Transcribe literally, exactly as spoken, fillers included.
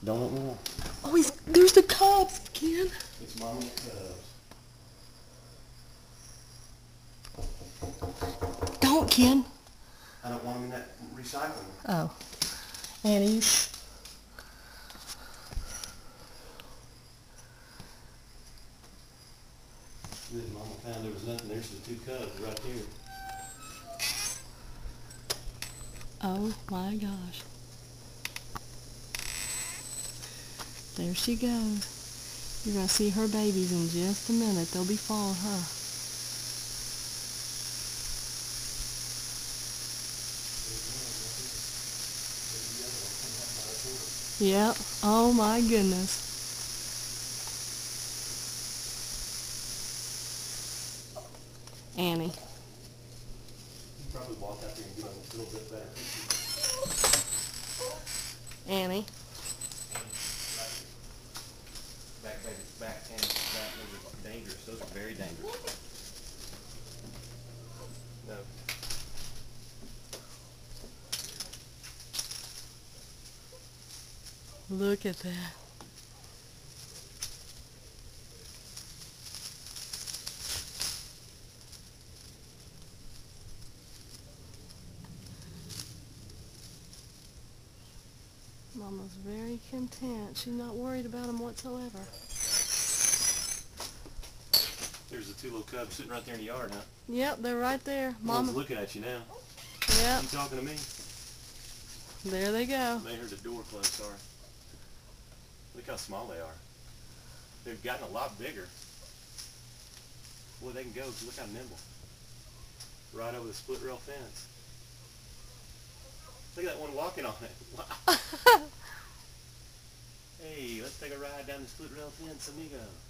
Don't want more. Oh, he's, there's the cubs, Ken. It's Mama Cubs. Don't, Ken. I don't want them in that recycling. Oh. Annie's. Good, Mama found there was nothing. There's the two cubs right there. Oh my gosh. There she goes. You're going to see her babies in just a minute. They'll be following her. Yep. Oh my goodness. Annie. You probably walk out there and give them a little bit better picture. Annie. Back, baby, back, and back. Those are dangerous. Those are very dangerous. No. Look at that. Mama's very content. She's not worried about them whatsoever. There's the two little cubs sitting right there in the yard, huh? Yep, they're right there. Mama's Mama. looking at you now. Yep. You talking to me? There they go. They heard the door close, sorry. Look how small they are. They've gotten a lot bigger. Boy, they can go. Look how nimble. Right over the split rail fence. Look at that one walking on it. Wow. Hey, let's take a ride down the split rail fence, amigo.